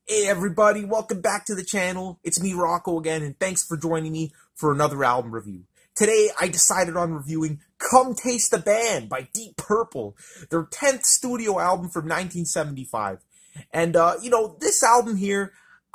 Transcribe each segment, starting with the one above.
Hey everybody, welcome back to the channel. It's me, Rocco, again, and thanks for joining me for another album review. Today, I decided on reviewing Come Taste the Band by Deep Purple, their 10th studio album from 1975. And, this album here,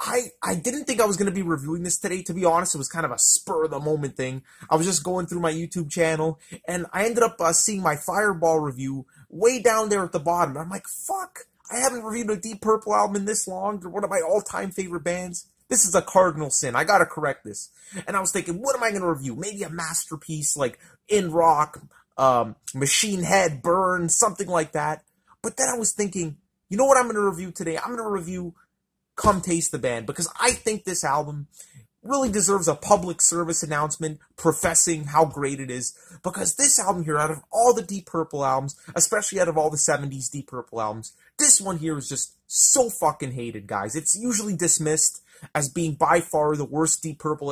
I didn't think I was going to be reviewing this today. To be honest, it was kind of a spur-of-the-moment thing. I was just going through my YouTube channel, and I ended up seeing my Fireball review way down there at the bottom. I'm like, fuck! I haven't reviewed a Deep Purple album in this long. They're one of my all-time favorite bands. This is a cardinal sin. I gotta correct this. And I was thinking, what am I gonna review? Maybe a masterpiece like In Rock, Machine Head, Burn, something like that. But then I was thinking, you know what I'm gonna review today? I'm gonna review Come Taste the Band, because I think this album really deserves a public service announcement professing how great it is, because this album here, out of all the Deep Purple albums, especially out of all the 70s Deep Purple albums, this one here is just so fucking hated, guys. It's usually dismissed as being by far the worst Deep Purple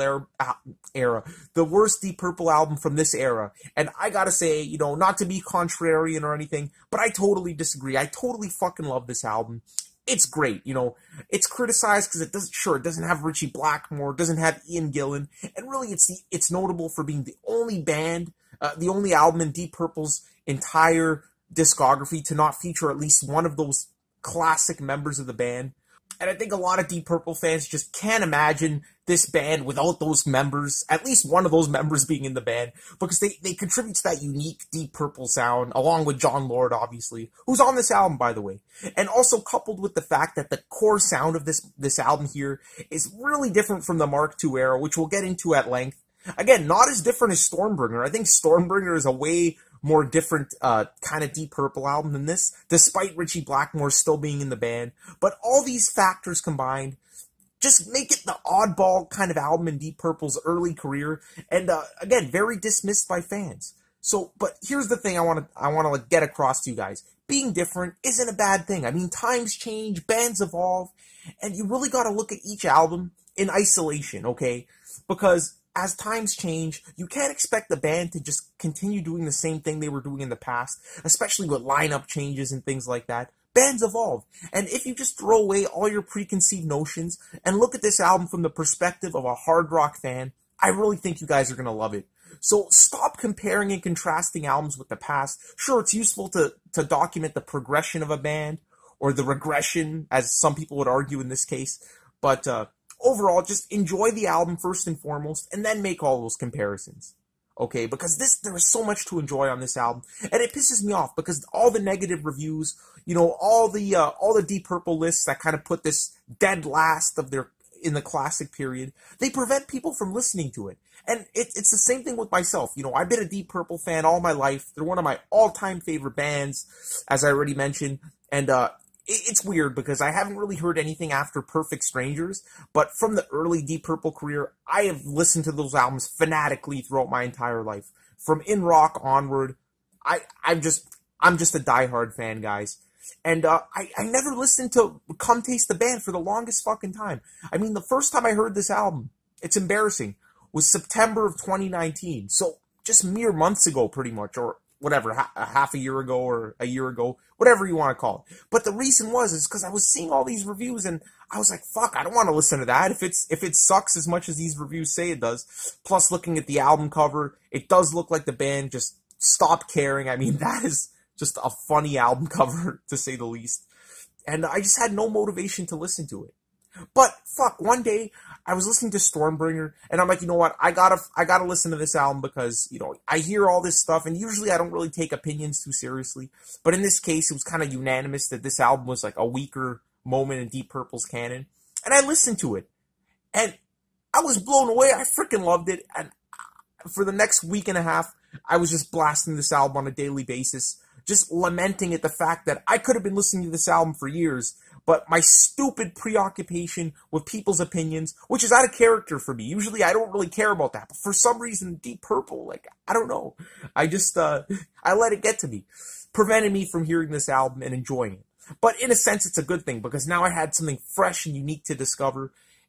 era, the worst Deep Purple album from this era. And I gotta say, not to be contrarian or anything, but I totally disagree. I totally fucking love this album. It's great, it's criticized because it doesn't have Richie Blackmore, it doesn't have Ian Gillan, and really it's notable for being the only band, the only album in Deep Purple's entire discography to not feature at least one of those classic members of the band. And I think a lot of Deep Purple fans just can't imagine this band without those members, at least one of those members being in the band, because they contribute to that unique Deep Purple sound, along with John Lord, obviously, who's on this album, by the way. And also coupled with the fact that the core sound of this album here is really different from the Mark II era, which we'll get into at length. Again, not as different as Stormbringer. I think Stormbringer is a way more different kind of Deep Purple album than this, despite Richie Blackmore still being in the band. But all these factors combined just make it the oddball kind of album in Deep Purple's early career, and again, very dismissed by fans. So, but here's the thing I want to get across to you guys. Being different isn't a bad thing. I mean, times change, bands evolve, and you really got to look at each album in isolation, okay? Because as times change, you can't expect the band to just continue doing the same thing they were doing in the past, especially with lineup changes and things like that. Bands evolve. And if you just throw away all your preconceived notions and look at this album from the perspective of a hard rock fan, I really think you guys are going to love it. So stop comparing and contrasting albums with the past. Sure, it's useful to document the progression of a band, or the regression, as some people would argue in this case, but overall, just enjoy the album first and foremost, and then make all those comparisons. Okay, because there is so much to enjoy on this album, and it pisses me off because all the negative reviews, all the Deep Purple lists that kind of put this dead last in the classic period, they prevent people from listening to it. And it's the same thing with myself. I've been a Deep Purple fan all my life. They're one of my all-time favorite bands, as I already mentioned, and it's weird because I haven't really heard anything after Perfect Strangers, but from the early Deep Purple career, I have listened to those albums fanatically throughout my entire life. From In Rock onward, I'm just a diehard fan, guys. And I never listened to Come Taste the Band for the longest fucking time. I mean, the first time I heard this album, it's embarrassing, was September of 2019. So just mere months ago, pretty much, or whatever, half a year ago or a year ago, whatever you want to call it. But the reason is because I was seeing all these reviews and I was like, fuck, I don't want to listen to that if it sucks as much as these reviews say it does. Plus, looking at the album cover, it does look like the band just stopped caring. I mean, that is just a funny album cover, to say the least. And I just had no motivation to listen to it. But fuck, one day I was listening to Stormbringer, and I'm like, you know what? I gotta listen to this album because I hear all this stuff, and usually I don't really take opinions too seriously. But in this case, it was kind of unanimous that this album was like a weaker moment in Deep Purple's canon, and I listened to it, and I was blown away. I freaking loved it, and for the next week and a half, I was just blasting this album on a daily basis, just lamenting at the fact that I could have been listening to this album for years, but my stupid preoccupation with people's opinions, which is out of character for me. Usually I don't really care about that, but for some reason, Deep Purple, I don't know. I just, I let it get to me. Prevented me from hearing this album and enjoying it. But in a sense, it's a good thing, because now I had something fresh and unique to discover.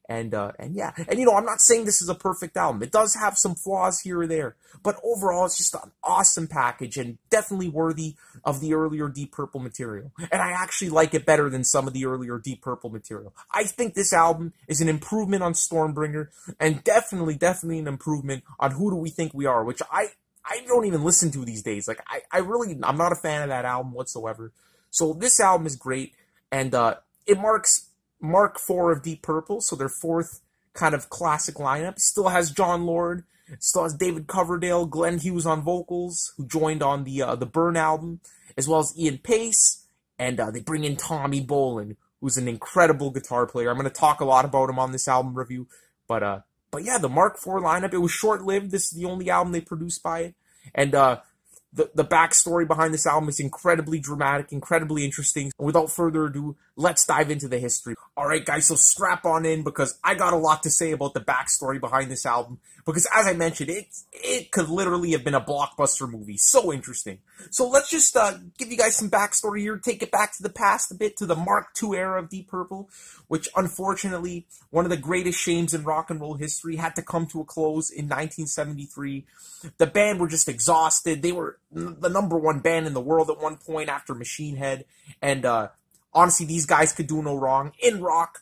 And yeah, and you know, I'm not saying this is a perfect album. It does have some flaws here or there, but overall, it's just an awesome package and definitely worthy of the earlier Deep Purple material. And I actually like it better than some of the earlier Deep Purple material. I think this album is an improvement on Stormbringer, and definitely an improvement on Who Do We Think We Are, which I don't even listen to these days. Like, I'm not a fan of that album whatsoever. So this album is great, and it marks Mark IV of Deep Purple, so their fourth kind of classic lineup. Still has John Lord, still has David Coverdale, Glenn Hughes on vocals, who joined on the Burn album, as well as Ian Pace, and they bring in Tommy Bolin, who's an incredible guitar player. I'm going to talk a lot about him on this album review, but yeah, the Mark IV lineup, it was short-lived. This is the only album they produced by it, and the backstory behind this album is incredibly dramatic, incredibly interesting. And without further ado, let's dive into the history. Alright guys, so strap on in, because I got a lot to say about the backstory behind this album. Because as I mentioned, it could literally have been a blockbuster movie. So interesting. So let's just give you guys some backstory here, take it back to the past a bit, to the Mark II era of Deep Purple, which unfortunately, one of the greatest shames in rock and roll history, had to come to a close in 1973. The band were just exhausted. They were the #1 band in the world at one point after Machine Head, and honestly, these guys could do no wrong. In rock,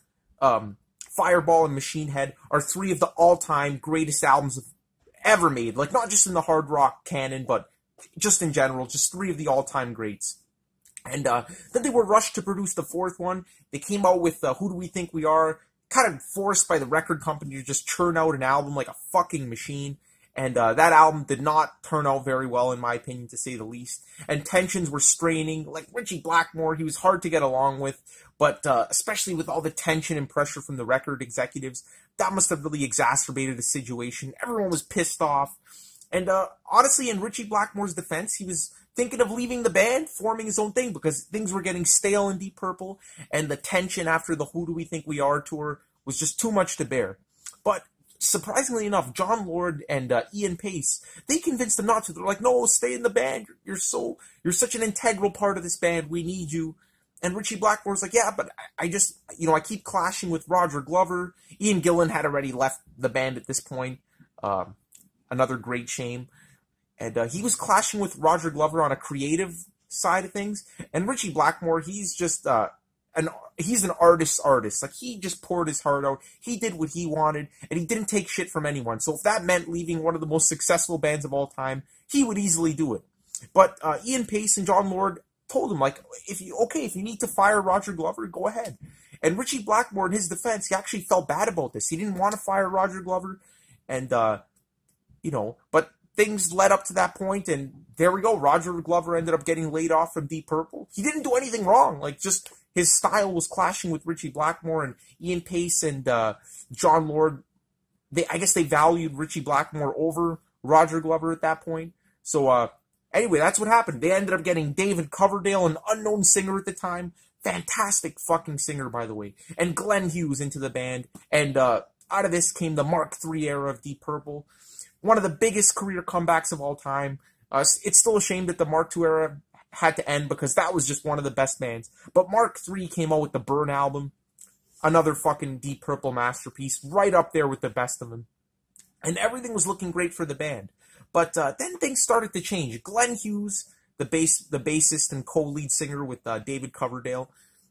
Fireball and Machine Head are three of the all-time greatest albums ever made. Like, not just in the hard rock canon, but just in general, just three of the all-time greats. And then they were rushed to produce the fourth one. They came out with Who Do We Think We Are, kind of forced by the record company to just churn out an album like a fucking machine. And that album did not turn out very well, in my opinion, to say the least. And tensions were straining. Like, Richie Blackmore, he was hard to get along with, but especially with all the tension and pressure from the record executives, that must have really exacerbated the situation. Everyone was pissed off. And honestly, in Richie Blackmore's defense, he was thinking of leaving the band, forming his own thing, because things were getting stale in Deep Purple, and the tension after the Who Do We Think We Are tour was just too much to bear. But surprisingly enough, John Lord and Ian Pace, they convinced him not to. They're like, no, stay in the band. You're such an integral part of this band. We need you. And Richie Blackmore's like, yeah, but I just, you know, I keep clashing with Roger Glover. Ian Gillan had already left the band at this point. Another great shame. And he was clashing with Roger Glover on a creative side of things. And Richie Blackmore, he's just he's an artist's artist. Like, he just poured his heart out. He did what he wanted, and he didn't take shit from anyone. So if that meant leaving one of the most successful bands of all time, he would easily do it. But Ian Pace and John Lord told him, like, if you need to fire Roger Glover, go ahead. And Richie Blackmore, in his defense, he actually felt bad about this. He didn't want to fire Roger Glover, and you know, but things led up to that point, and there we go. Roger Glover ended up getting laid off from Deep Purple. He didn't do anything wrong. Like, just his style was clashing with Richie Blackmore, and Ian Pace and John Lord, I guess they valued Richie Blackmore over Roger Glover at that point. So anyway, that's what happened. They ended up getting David Coverdale, an unknown singer at the time. Fantastic fucking singer, by the way. And Glenn Hughes into the band. And out of this came the Mark III era of Deep Purple. One of the biggest career comebacks of all time. It's still a shame that the Mark II era had to end, because that was just one of the best bands. But Mark III came out with the Burn album. Another fucking Deep Purple masterpiece. Right up there with the best of them. And everything was looking great for the band. But then things started to change. Glenn Hughes, the bassist and co-lead singer with David Coverdale,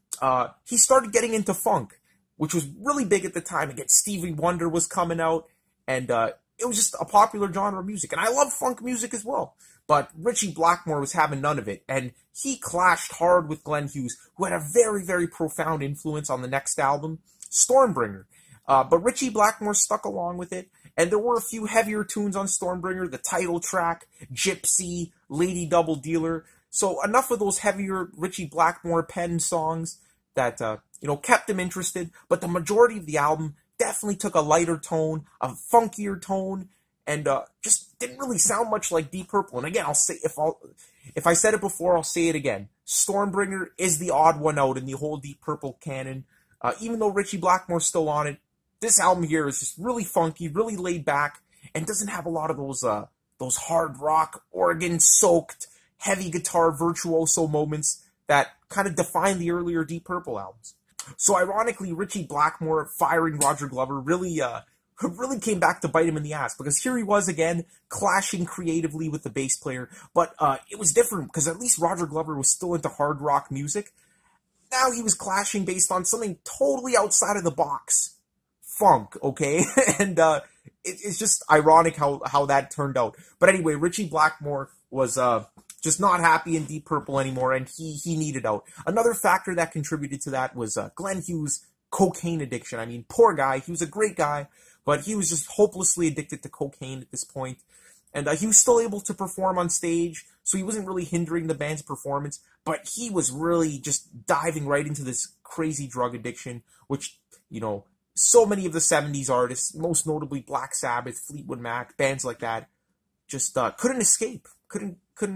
he started getting into funk, which was really big at the time. Again, Stevie Wonder was coming out, and it was just a popular genre of music. And I love funk music as well. But Richie Blackmore was having none of it, and he clashed hard with Glenn Hughes, who had a very, very profound influence on the next album, Stormbringer. But Richie Blackmore stuck along with it, and there were a few heavier tunes on Stormbringer, the title track, Gypsy, Lady Double Dealer. So enough of those heavier Richie Blackmore penned songs that, you know, kept him interested. But the majority of the album definitely took a lighter tone, a funkier tone, and just didn't really sound much like Deep Purple. And again, I'll say, if I said it before, I'll say it again. Stormbringer is the odd one out in the whole Deep Purple canon. Even though Richie Blackmore's still on it, this album here is just really funky, really laid back, and doesn't have a lot of those hard rock, organ-soaked, heavy guitar virtuoso moments that kind of define the earlier Deep Purple albums. So ironically, Richie Blackmore firing Roger Glover really really came back to bite him in the ass, because here he was again clashing creatively with the bass player, but it was different because at least Roger Glover was still into hard rock music. Now he was clashing based on something totally outside of the box. Funk, okay? And it's just ironic how that turned out. But anyway, Richie Blackmore was just not happy in Deep Purple anymore, and he needed out. Another factor that contributed to that was Glenn Hughes' cocaine addiction. I mean, poor guy. He was a great guy, but he was just hopelessly addicted to cocaine at this point. And he was still able to perform on stage, so he wasn't really hindering the band's performance, but he was really just diving right into this crazy drug addiction, which, you know, so many of the 70s artists, most notably Black Sabbath, Fleetwood Mac, bands like that, just couldn't escape, couldn't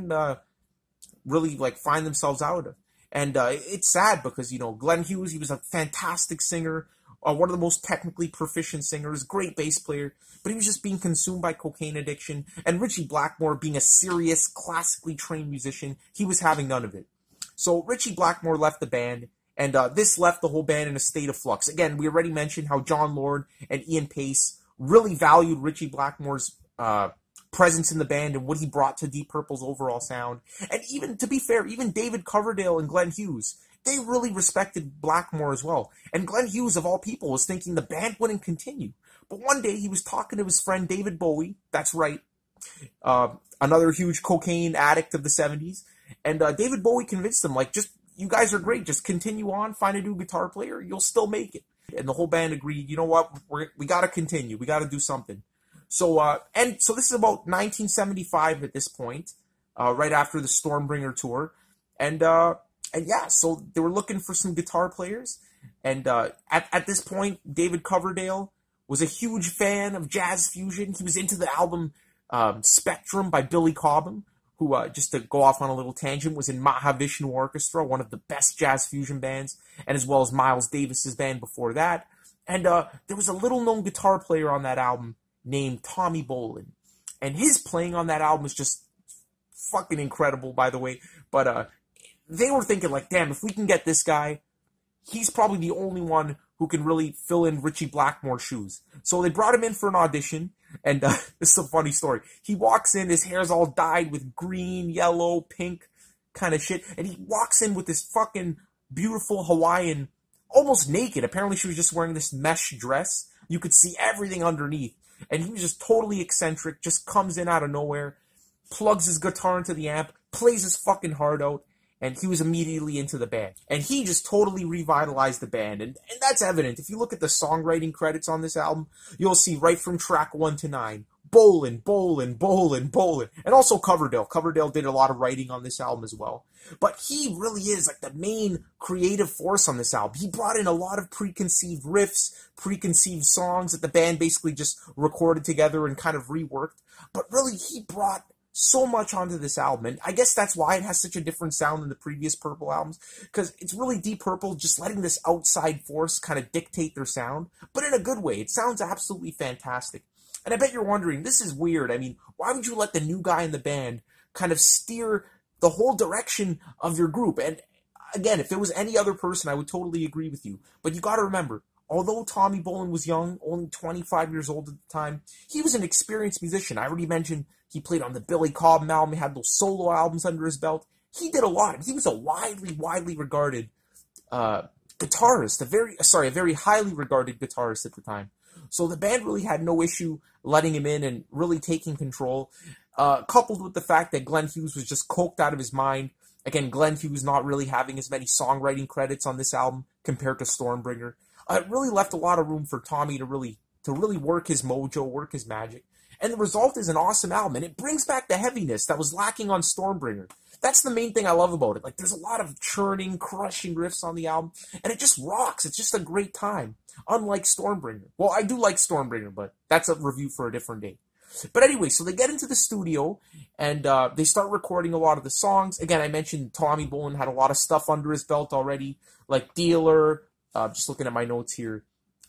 really like find themselves out of. And it's sad because, you know, Glenn Hughes, he was a fantastic singer, one of the most technically proficient singers, great bass player, but he was just being consumed by cocaine addiction. And Richie Blackmore, being a serious, classically trained musician, he was having none of it. So Richie Blackmore left the band, and this left the whole band in a state of flux. Again, we already mentioned how John Lord and Ian Pace really valued Richie Blackmore's presence in the band and what he brought to Deep Purple's overall sound. And even, to be fair, even David Coverdale and Glenn Hughes, they really respected Blackmore as well. And Glenn Hughes, of all people, was thinking the band wouldn't continue. But one day, he was talking to his friend David Bowie, that's right, another huge cocaine addict of the 70s, and David Bowie convinced him, like, just, you guys are great, just continue on, find a new guitar player, you'll still make it. And the whole band agreed, you know what, we gotta continue, we gotta do something. So, so this is about 1975 at this point, right after the Stormbringer tour, and yeah, so they were looking for some guitar players, and at this point, David Coverdale was a huge fan of jazz fusion. He was into the album Spectrum by Billy Cobham, who, just to go off on a little tangent, was in Mahavishnu Orchestra, one of the best jazz fusion bands, and as well as Miles Davis's band before that. And there was a little-known guitar player on that album named Tommy Bolin, and his playing on that album was just fucking incredible, by the way. But they were thinking, like, damn, if we can get this guy, he's probably the only one who can really fill in Richie Blackmore's shoes. So they brought him in for an audition, and this is a funny story. He walks in, his hair's all dyed with green, yellow, pink kind of shit, and he walks in with this fucking beautiful Hawaiian, almost naked. Apparently she was just wearing this mesh dress. You could see everything underneath, and he was just totally eccentric, just comes in out of nowhere, plugs his guitar into the amp, plays his fucking heart out, and he was immediately into the band. And he just totally revitalized the band. And that's evident. If you look at the songwriting credits on this album, you'll see right from track 1 to 9, Bolin, Bolin, Bolin, Bolin. And also Coverdale. Coverdale did a lot of writing on this album as well. But he really is like the main creative force on this album. He brought in a lot of preconceived riffs, preconceived songs that the band basically just recorded together and kind of reworked. But really, he brought so much onto this album, and I guess that's why it has such a different sound than the previous Purple albums, because it's really Deep Purple just letting this outside force kind of dictate their sound, but in a good way. It sounds absolutely fantastic. And I bet you're wondering, this is weird. I mean, why would you let the new guy in the band kind of steer the whole direction of your group? And again, if it was any other person, I would totally agree with you. But you gotta remember, although Tommy Bolin was young, only 25 years old at the time, he was an experienced musician. I already mentioned he played on the Billy Cobham album, he had those solo albums under his belt. He did a lot. He was a widely regarded guitarist, a very highly regarded guitarist at the time. So the band really had no issue letting him in and really taking control, coupled with the fact that Glenn Hughes was just coked out of his mind. Again, Glenn Hughes not really having as many songwriting credits on this album compared to Stormbringer. It really left a lot of room for Tommy to really work his mojo, work his magic. And the result is an awesome album, and it brings back the heaviness that was lacking on Stormbringer. That's the main thing I love about it. Like, there's a lot of churning, crushing riffs on the album, and it just rocks. It's just a great time, unlike Stormbringer. Well, I do like Stormbringer, but that's a review for a different day. But anyway, so they get into the studio, and they start recording a lot of the songs. Again, I mentioned Tommy Bolin had a lot of stuff under his belt already, like Dealer, just looking at my notes here,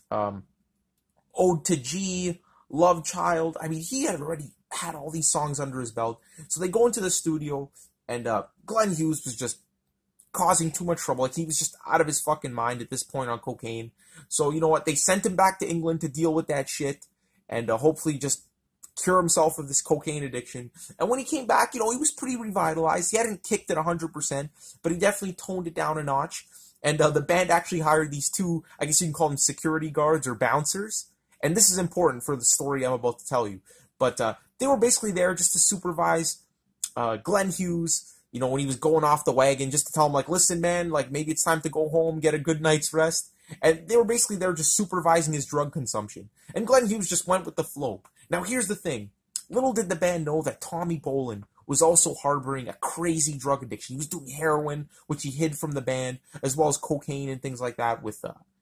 Ode to G, Love Child. I mean, he had already had all these songs under his belt. So they go into the studio, and Glenn Hughes was just causing too much trouble. Like, he was just out of his fucking mind at this point on cocaine. So, you know what? They sent him back to England to deal with that shit and hopefully just cure himself of this cocaine addiction. And when he came back, you know, he was pretty revitalized. He hadn't kicked it 100%, but he definitely toned it down a notch. And the band actually hired these two, I guess you can call them security guards or bouncers. And this is important for the story I'm about to tell you. But they were basically there just to supervise Glenn Hughes, you know, when he was going off the wagon, just to tell him, like, listen, man, like, maybe it's time to go home, get a good night's rest. And they were basically there just supervising his drug consumption. And Glenn Hughes just went with the flow. Now, here's the thing. Little did the band know that Tommy Bolin was also harboring a crazy drug addiction. He was doing heroin, which he hid from the band, as well as cocaine and things like that with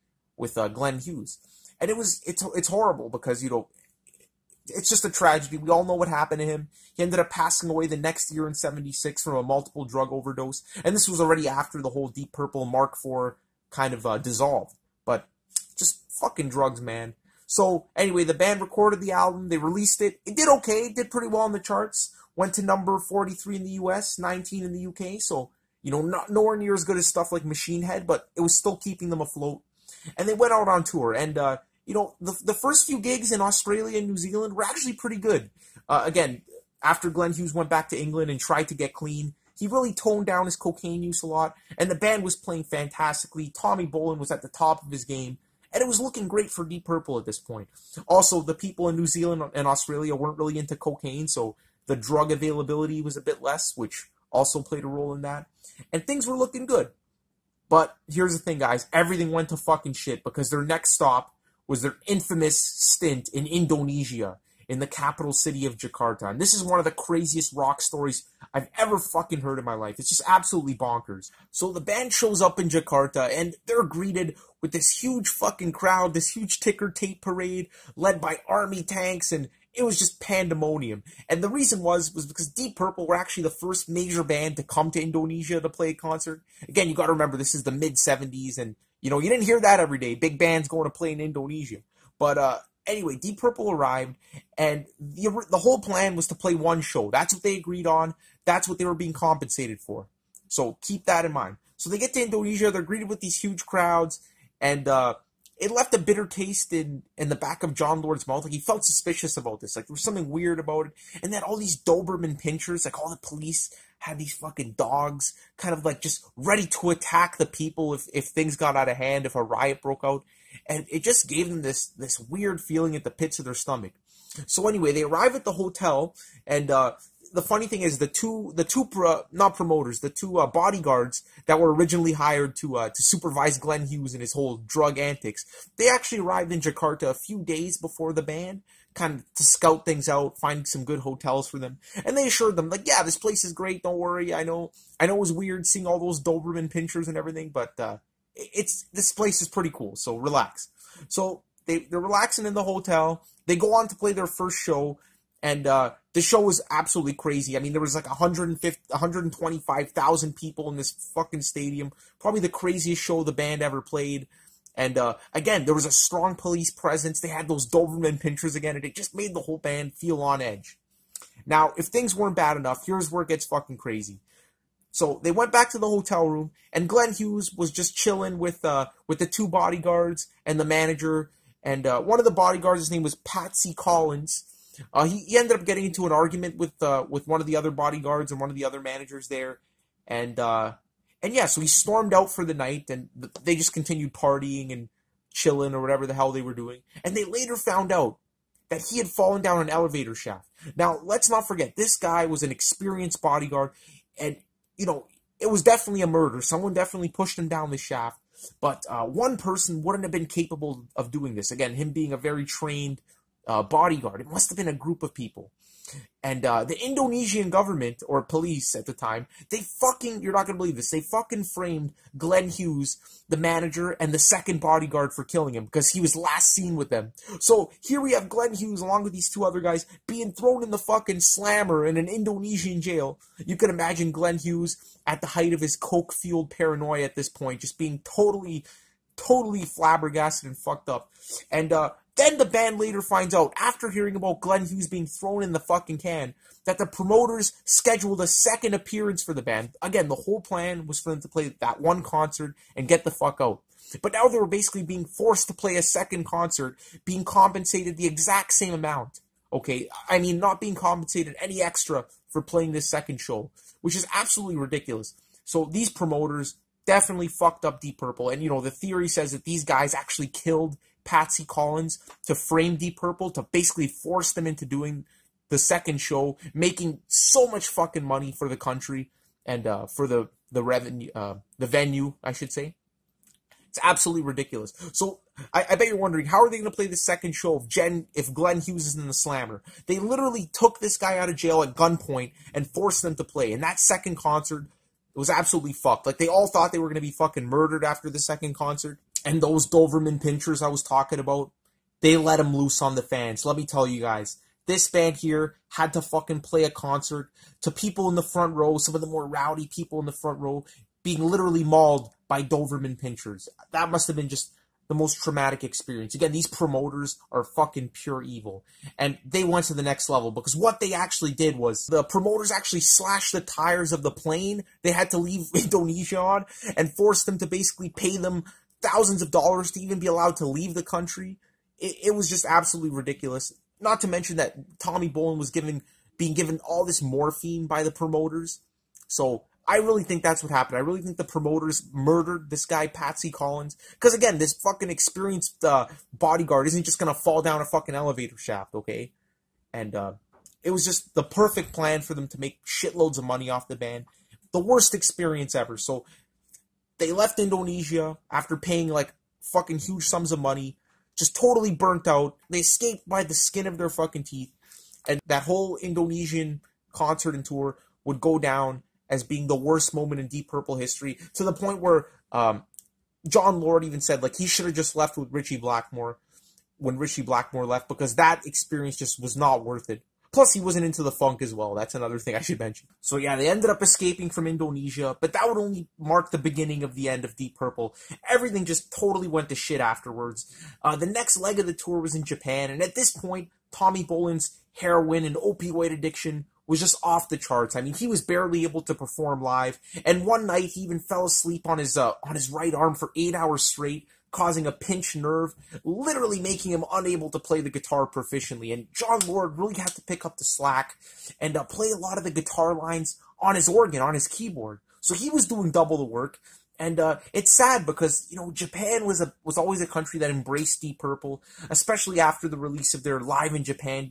Glenn Hughes. And it's horrible because, you know, it's just a tragedy. We all know what happened to him. He ended up passing away the next year in 76 from a multiple drug overdose. And this was already after the whole Deep Purple Mark IV kind of dissolved. But just fucking drugs, man. So anyway, the band recorded the album. They released it. It did okay. It did pretty well in the charts. Went to number 43 in the US, 19 in the UK. So, you know, not nowhere near as good as stuff like Machine Head, but it was still keeping them afloat. And they went out on tour. And, you know, the first few gigs in Australia and New Zealand were actually pretty good. Again, after Glenn Hughes went back to England and tried to get clean, he really toned down his cocaine use a lot. And the band was playing fantastically. Tommy Bolin was at the top of his game. And it was looking great for Deep Purple at this point. Also, the people in New Zealand and Australia weren't really into cocaine, so the drug availability was a bit less, which also played a role in that. And things were looking good. But here's the thing, guys. Everything went to fucking shit because their next stop was their infamous stint in Indonesia, in the capital city of Jakarta. And this is one of the craziest rock stories I've ever fucking heard in my life. It's just absolutely bonkers. So the band shows up in Jakarta, and they're greeted with this huge fucking crowd, this huge ticker tape parade led by army tanks, and it was just pandemonium. And the reason was because Deep Purple were actually the first major band to come to Indonesia to play a concert. Again, you got to remember, this is the mid-'70s, and, you know, you didn't hear that every day. Big bands going to play in Indonesia. But, anyway, Deep Purple arrived, and the whole plan was to play one show. That's what they agreed on. That's what they were being compensated for. So keep that in mind. So they get to Indonesia. They're greeted with these huge crowds, and it left a bitter taste in the back of John Lord's mouth. Like, he felt suspicious about this. Like, there was something weird about it. And then all these Doberman pinchers, like all the police had these fucking dogs kind of like just ready to attack the people if things got out of hand, if a riot broke out. And it just gave them this weird feeling at the pits of their stomach. So anyway, they arrive at the hotel, and the funny thing is the two bodyguards that were originally hired to supervise Glenn Hughes and his whole drug antics, they actually arrived in Jakarta a few days before the band, kind of to scout things out, find some good hotels for them, and they assured them, like, yeah, this place is great, don't worry, I know it was weird seeing all those Doberman pinchers and everything, but this place is pretty cool, so relax. So they're relaxing in the hotel. They go on to play their first show, and the show was absolutely crazy. I mean, there was like 125,000 people in this fucking stadium. Probably the craziest show the band ever played. And again, there was a strong police presence. They had those Doberman pinchers again, and it just made the whole band feel on edge. Now, if things weren't bad enough, here's where it gets fucking crazy. So they went back to the hotel room, and Glenn Hughes was just chilling with the two bodyguards and the manager. And one of the bodyguards, his name was Patsy Collins. He ended up getting into an argument with one of the other bodyguards and one of the other managers there. And yeah, so he stormed out for the night, and they just continued partying and chilling or whatever the hell they were doing. And they later found out that he had fallen down an elevator shaft. Now, let's not forget, this guy was an experienced bodyguard, and, you know, it was definitely a murder. Someone definitely pushed him down the shaft, but one person wouldn't have been capable of doing this. Again, him being a very trained bodyguard. It must have been a group of people. And the Indonesian government, or police at the time, you're not going to believe this, they fucking framed Glenn Hughes, the manager, and the second bodyguard for killing him, because he was last seen with them. So here we have Glenn Hughes, along with these two other guys, being thrown in the fucking slammer in an Indonesian jail. You can imagine Glenn Hughes at the height of his coke-fueled paranoia at this point, just being totally flabbergasted and fucked up. And Then the band later finds out, after hearing about Glenn Hughes being thrown in the fucking can, that the promoters scheduled a second appearance for the band. Again, the whole plan was for them to play that one concert and get the fuck out. But now they were basically being forced to play a second concert, being compensated the exact same amount. Okay, I mean, not being compensated any extra for playing this second show, which is absolutely ridiculous. So these promoters definitely fucked up Deep Purple. And, you know, the theory says that these guys actually killed Patsy Collins to frame Deep Purple, to basically force them into doing the second show, making so much fucking money for the country and for the revenue, the venue, I should say. It's absolutely ridiculous. So I bet you're wondering, how are they going to play the second show if Glenn Hughes is in the slammer? They literally took this guy out of jail at gunpoint and forced them to play. And that second concert, it was absolutely fucked. Like, they all thought they were going to be fucking murdered after the second concert. And those Doberman pinchers I was talking about, they let them loose on the fans. Let me tell you guys, this band here had to fucking play a concert to people in the front row, some of the more rowdy people in the front row, being literally mauled by Doberman pinchers. That must have been just the most traumatic experience. Again, these promoters are fucking pure evil. And they went to the next level, because what they actually did was the promoters actually slashed the tires of the plane they had to leave Indonesia on and forced them to basically pay them thousands of dollars to even be allowed to leave the country. It was just absolutely ridiculous. Not to mention that Tommy Bolin was being given all this morphine by the promoters. So I really think that's what happened. I really think the promoters murdered this guy, Patsy Collins. Because, again, this fucking experienced bodyguard isn't just going to fall down a fucking elevator shaft, okay? And it was just the perfect plan for them to make shitloads of money off the band. The worst experience ever. So they left Indonesia after paying, like, fucking huge sums of money. Just totally burnt out. They escaped by the skin of their fucking teeth. And that whole Indonesian concert and tour would go down as being the worst moment in Deep Purple history, to the point where John Lord even said, like, he should have just left with Ritchie Blackmore when Ritchie Blackmore left, because that experience just was not worth it. Plus, he wasn't into the funk as well. That's another thing I should mention. So yeah, they ended up escaping from Indonesia, but that would only mark the beginning of the end of Deep Purple. Everything just totally went to shit afterwards. The next leg of the tour was in Japan, and at this point, Tommy Bolin's heroin and opioid addiction was just off the charts. I mean, he was barely able to perform live, and one night he even fell asleep on his right arm for 8 hours straight, causing a pinched nerve, literally making him unable to play the guitar proficiently. And John Lord really had to pick up the slack and play a lot of the guitar lines on his organ, on his keyboard. So he was doing double the work. And it's sad because, you know, Japan was always a country that embraced Deep Purple, especially after the release of their Live in Japan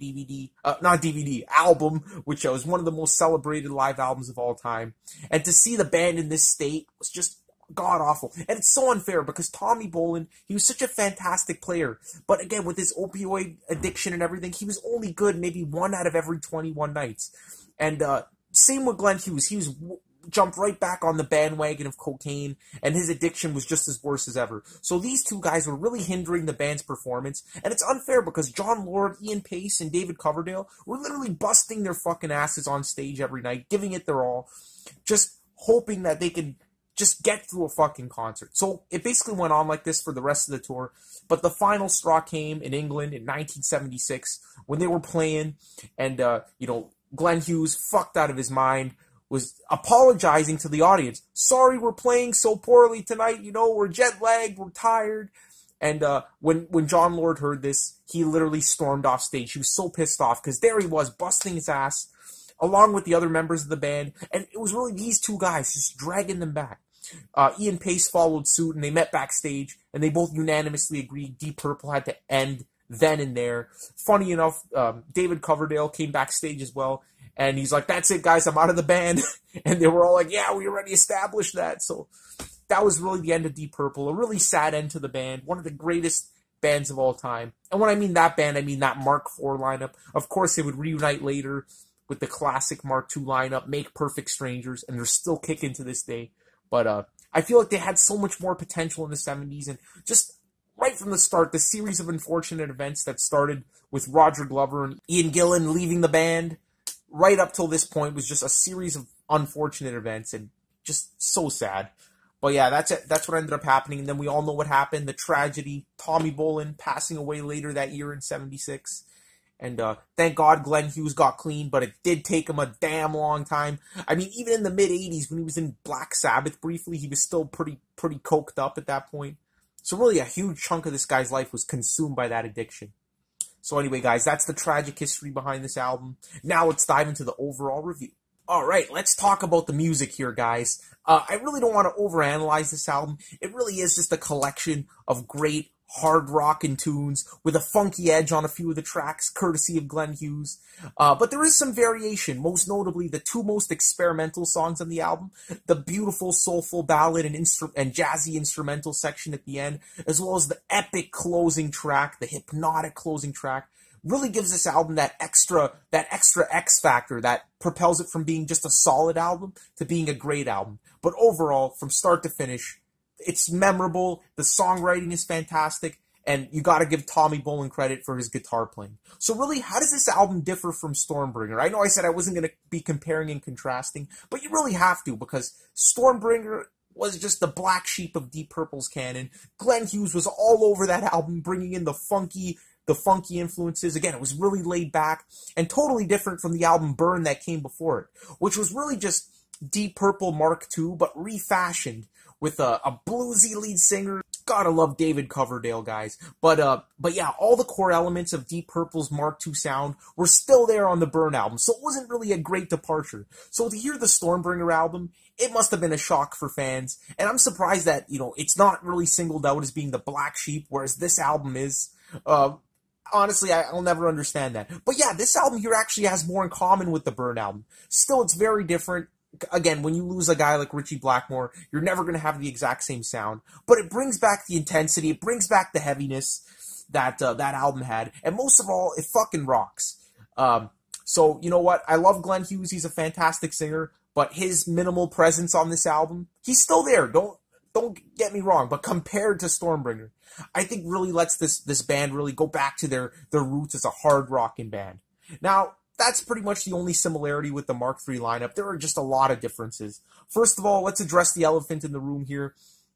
album, which was one of the most celebrated live albums of all time. And to see the band in this state was just god-awful. And it's so unfair because Tommy Bolin, he was such a fantastic player. But again, with his opioid addiction and everything, he was only good maybe 1 out of every 21 nights. And same with Glenn Hughes. He was jumped right back on the bandwagon of cocaine, and his addiction was just as worse as ever. So these two guys were really hindering the band's performance, and it's unfair because John Lord, Ian Pace, and David Coverdale were literally busting their fucking asses on stage every night, giving it their all, just hoping that they could just get through a fucking concert. So it basically went on like this for the rest of the tour, but the final straw came in England in 1976 when they were playing, and, you know, Glenn Hughes, fucked out of his mind, was apologizing to the audience. Sorry we're playing so poorly tonight, you know, we're jet-lagged, we're tired. And when John Lord heard this, he literally stormed off stage. He was so pissed off, because there he was, busting his ass, along with the other members of the band. And it was really these two guys just dragging them back. Ian Pace followed suit, and they met backstage, and they both unanimously agreed Deep Purple had to end then and there. Funny enough, David Coverdale came backstage as well, and he's like, "That's it, guys, I'm out of the band." And they were all like, "Yeah, we already established that." So that was really the end of Deep Purple, a really sad end to the band, one of the greatest bands of all time. And when I mean that band, I mean that Mark IV lineup. Of course, they would reunite later with the classic Mark II lineup, make Perfect Strangers, and they're still kicking to this day. But I feel like they had so much more potential in the 70s, and just right from the start, the series of unfortunate events that started with Roger Glover and Ian Gillan leaving the band, right up till this point, was just a series of unfortunate events, and just so sad. But yeah, that's it. That's what ended up happening. And then we all know what happened. The tragedy, Tommy Bolin passing away later that year in 76. And thank God Glenn Hughes got clean, but it did take him a damn long time. I mean, even in the mid-'80s, when he was in Black Sabbath briefly, he was still pretty coked up at that point. So really a huge chunk of this guy's life was consumed by that addiction. So anyway, guys, that's the tragic history behind this album. Now let's dive into the overall review. Alright, let's talk about the music here, guys. I really don't want to overanalyze this album. It really is just a collection of great hard rockin' tunes with a funky edge on a few of the tracks, courtesy of Glenn Hughes. But there is some variation, most notably the two most experimental songs on the album, the beautiful soulful ballad and jazzy instrumental section at the end, as well as the epic closing track, the hypnotic closing track. Really gives this album that extra X factor that propels it from being just a solid album to being a great album. But overall, from start to finish, it's memorable, the songwriting is fantastic, and you gotta give Tommy Bolin credit for his guitar playing. So really, how does this album differ from Stormbringer? I know I said I wasn't gonna be comparing and contrasting, but you really have to, because Stormbringer was just the black sheep of Deep Purple's canon. Glenn Hughes was all over that album, bringing in the funky influences. Again, it was really laid back and totally different from the album Burn that came before it, which was really just Deep Purple Mark II, but refashioned with a bluesy lead singer. Gotta love David Coverdale, guys. But yeah, all the core elements of Deep Purple's Mark II sound were still there on the Burn album, so it wasn't really a great departure. So to hear the Stormbringer album, it must have been a shock for fans, and I'm surprised that, you know, it's not really singled out as being the black sheep, whereas this album is. Honestly, I'll never understand that. But yeah, this album here actually has more in common with the Burn album. Still, it's very different. Again, when you lose a guy like Ritchie Blackmore, you're never going to have the exact same sound. But it brings back the intensity, it brings back the heaviness that that album had. And most of all, it fucking rocks. So, you know what? I love Glenn Hughes. He's a fantastic singer. But his minimal presence on this album, he's still there. Don't get me wrong. But compared to Stormbringer, I think really lets this band really go back to their roots as a hard rocking band. Now, that's pretty much the only similarity with the Mark III lineup. There are just a lot of differences. First of all, let's address the elephant in the room here.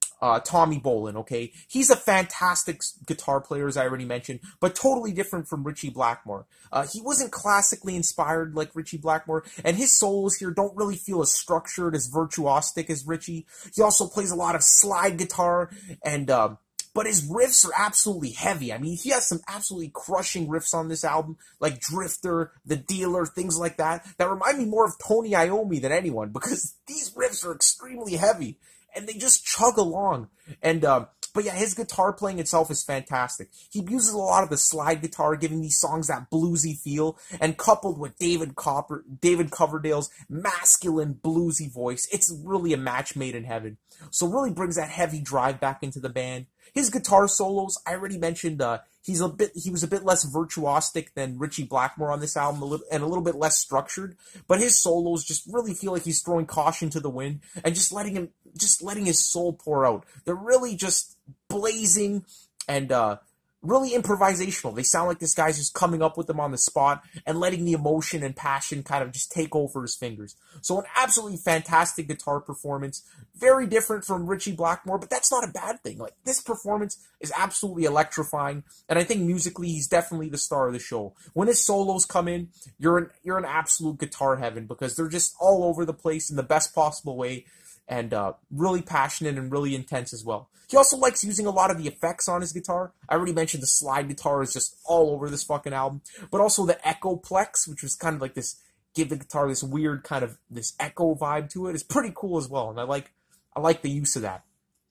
Tommy Bolin, okay? He's a fantastic guitar player, as I already mentioned, but totally different from Ritchie Blackmore. He wasn't classically inspired like Ritchie Blackmore, and his solos here don't really feel as structured, as virtuosic as Ritchie. He also plays a lot of slide guitar, and but his riffs are absolutely heavy. I mean, he has some absolutely crushing riffs on this album, like Drifter, The Dealer, things like that remind me more of Tony Iommi than anyone, because these riffs are extremely heavy, and they just chug along. And but yeah, his guitar playing itself is fantastic. He uses a lot of the slide guitar, giving these songs that bluesy feel, and coupled with David Coverdale's masculine bluesy voice, it's really a match made in heaven. So really brings that heavy drive back into the band. His guitar solos, I already mentioned, he was a bit less virtuosic than Ritchie Blackmore on this album, and a little bit less structured. But his solos just really feel like he's throwing caution to the wind and just letting his soul pour out. They're really just blazing and really improvisational. They sound like this guy's just coming up with them on the spot and letting the emotion and passion kind of just take over his fingers. So an absolutely fantastic guitar performance. Very different from Ritchie Blackmore, but that's not a bad thing. Like, this performance is absolutely electrifying, and I think musically he's definitely the star of the show. When his solos come in, you're in absolute guitar heaven, because they're just all over the place in the best possible way, and really passionate and really intense as well. He also likes using a lot of the effects on his guitar. I already mentioned the slide guitar is just all over this fucking album, but also the Echoplex, which was kind of like this, give the guitar this weird kind of this echo vibe to it, is pretty cool as well, and I like the use of that.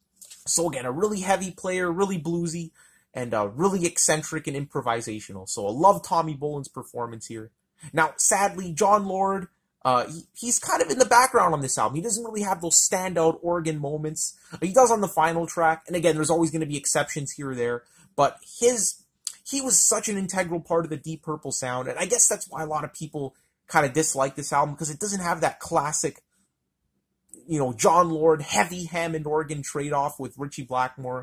So again, a really heavy player, really bluesy, and really eccentric and improvisational. So I love Tommy Bolin's performance here. Now, sadly, John Lord, he's kind of in the background on this album. He doesn't really have those standout organ moments. He does on the final track, and again, there's always going to be exceptions here or there, but he was such an integral part of the Deep Purple sound, and I guess that's why a lot of people kind of dislike this album, because it doesn't have that classic, you know, John Lord, heavy Hammond organ trade-off with Ritchie Blackmore's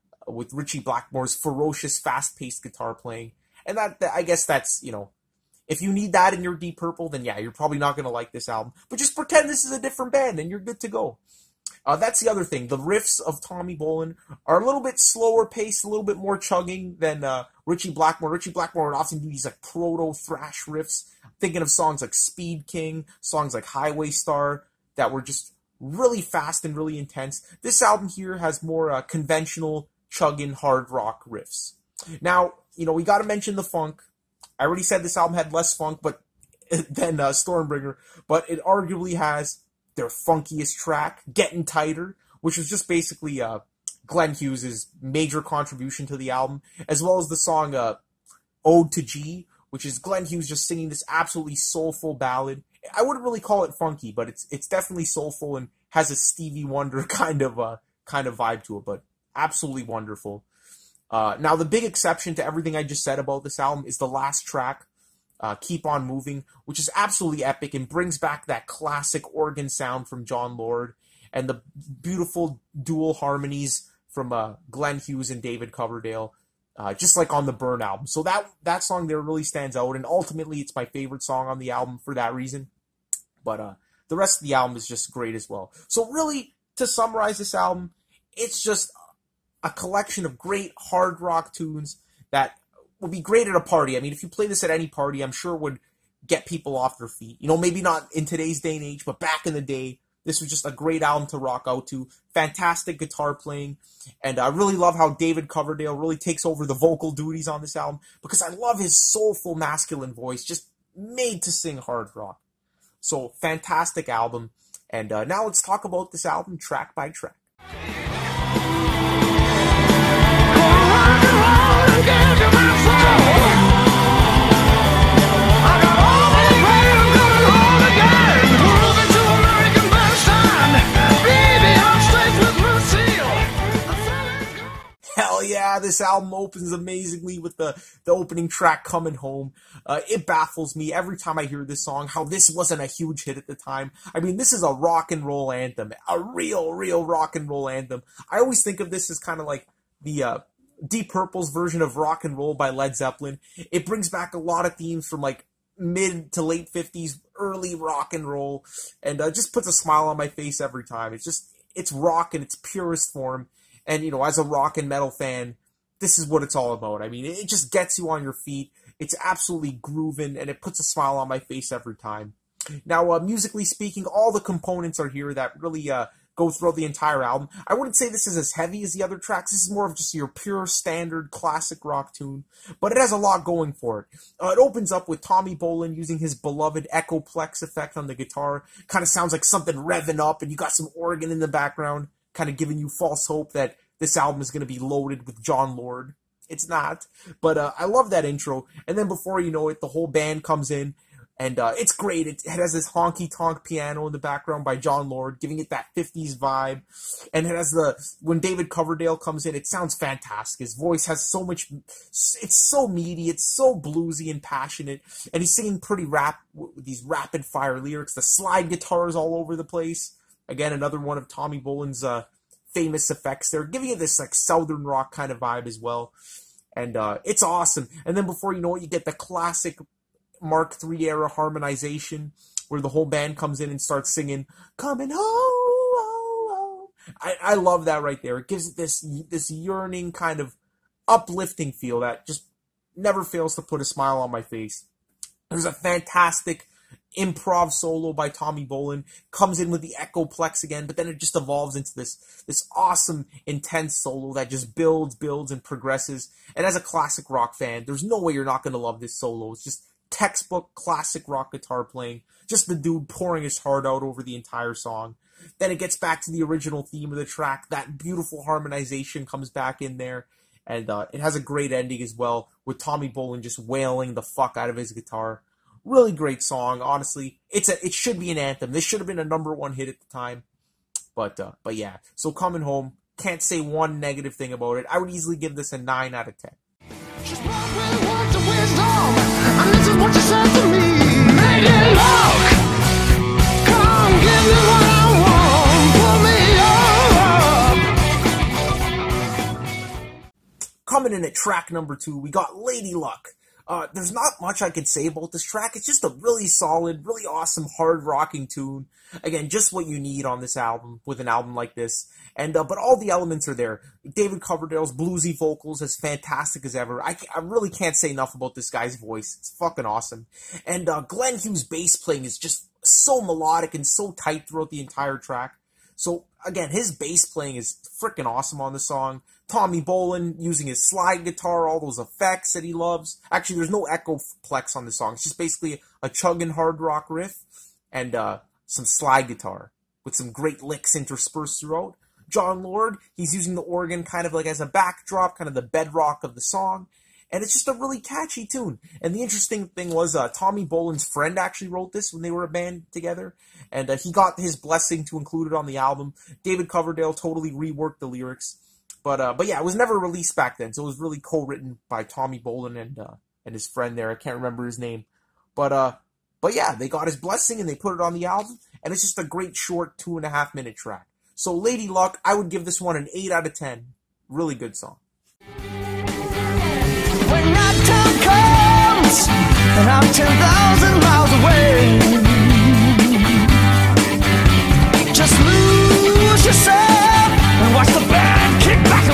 ferocious, fast-paced guitar playing. And that I guess that's, you know, if you need that in your Deep Purple, then yeah, you're probably not going to like this album. But just pretend this is a different band, and you're good to go. That's the other thing. The riffs of Tommy Bolin are a little bit slower paced, a little bit more chugging than Ritchie Blackmore. Ritchie Blackmore would often do these like proto-thrash riffs. I'm thinking of songs like Speed King, songs like Highway Star that were just really fast and really intense. This album here has more conventional chugging hard rock riffs. Now, we got to mention the funk. I already said this album had less funk than Stormbringer, but it arguably has their funkiest track, Gettin Tighter, which was just basically Glenn Hughes' major contribution to the album, as well as the song Ode to G, which is Glenn Hughes just singing this absolutely soulful ballad. I wouldn't really call it funky, but it's definitely soulful and has a Stevie Wonder kind of vibe to it, but absolutely wonderful. Now, the big exception to everything I just said about this album is the last track, Keep On Moving, which is absolutely epic and brings back that classic organ sound from John Lord and the beautiful dual harmonies from Glenn Hughes and David Coverdale, just like on the Burn album. So that song there really stands out, and ultimately it's my favorite song on the album for that reason. But the rest of the album is just great as well. So really, to summarize this album, it's just a collection of great hard rock tunes that would be great at a party. I mean, if you play this at any party, I'm sure it would get people off their feet. Maybe not in today's day and age, but back in the day, this was just a great album to rock out to. Fantastic guitar playing. And I really love how David Coverdale really takes over the vocal duties on this album, because I love his soulful masculine voice, just made to sing hard rock. So, fantastic album. And now let's talk about this album track by track. Hell yeah, this album opens amazingly with the opening track, Comin Home. It baffles me every time I hear this song how this wasn't a huge hit at the time. I mean, this is a rock and roll anthem, a real rock and roll anthem. I always think of this as kind of like the Deep Purple's version of Rock and Roll by Led Zeppelin. It brings back a lot of themes from like mid to late 50s, early rock and roll, and just puts a smile on my face every time. It's rock in its purest form. And, as a rock and metal fan, this is what it's all about. I mean, it just gets you on your feet. It's absolutely grooving, and it puts a smile on my face every time. Now, musically speaking, all the components are here that really go throughout the entire album. I wouldn't say this is as heavy as the other tracks. This is more of just your pure standard classic rock tune, but it has a lot going for it. It opens up with Tommy Bolin using his beloved Echoplex effect on the guitar. Kind of sounds like something revving up, and you got some organ in the background, kind of giving you false hope that this album is going to be loaded with John Lord. It's not, but I love that intro. And then before you know it, the whole band comes in, and it's great. It has this honky-tonk piano in the background by John Lord, giving it that 50s vibe. And it has when David Coverdale comes in, it sounds fantastic. His voice has so much, it's so meaty, it's so bluesy and passionate. And he's singing pretty with these rapid-fire lyrics. The slide guitars all over the place. Again, another one of Tommy Bolin's famous effects. They're giving it this like southern rock kind of vibe as well, and it's awesome. And then before you know it, you get the classic Mark III era harmonization where the whole band comes in and starts singing "Comin' Home." I love that right there. It gives it this yearning kind of uplifting feel that just never fails to put a smile on my face. There's a fantastic improv solo by Tommy Bolin, comes in with the Echoplex again, but then it just evolves into this awesome, intense solo that just builds, and progresses. And as a classic rock fan, there's no way you're not going to love this solo. It's just textbook classic rock guitar playing, just the dude pouring his heart out over the entire song. Then it gets back to the original theme of the track. That beautiful harmonization comes back in there, and it has a great ending as well, with Tommy Bolin just wailing the fuck out of his guitar. Really great song, honestly. It should be an anthem. This should have been a #1 hit at the time. But yeah. So Comin' Home, can't say one negative thing about it. I would easily give this a 9 out of 10. She's with words of wisdom, and this is what you said to me. Make it look. Come give me what I want. Pull me up. Coming in at track #2, we got Lady Luck. There's not much I can say about this track. It's just a really solid, really awesome, hard-rocking tune. Again, just what you need on this album, with an album like this. And, but all the elements are there. David Coverdale's bluesy vocals, as fantastic as ever. I really can't say enough about this guy's voice. It's fucking awesome. And, Glenn Hughes' bass playing is just so melodic and so tight throughout the entire track. So, again, his bass playing is freaking awesome on the song. Tommy Bolin using his slide guitar, all those effects that he loves. Actually, there's no echo plex on the song. It's just basically a chugging hard rock riff and some slide guitar with some great licks interspersed throughout. John Lord, he's using the organ kind of like as a backdrop, kind of the bedrock of the song. And it's just a really catchy tune. And the interesting thing was Tommy Bolin's friend actually wrote this when they were a band together. And he got his blessing to include it on the album. David Coverdale totally reworked the lyrics. But yeah, it was never released back then. So it was really co-written by Tommy Bolin and his friend there. I can't remember his name. But yeah, they got his blessing and they put it on the album. And it's just a great short 2.5-minute track. So Lady Luck, I would give this one an 8 out of 10. Really good song. When that time comes, and I'm 10,000 miles away, just lose yourself and watch the band kick back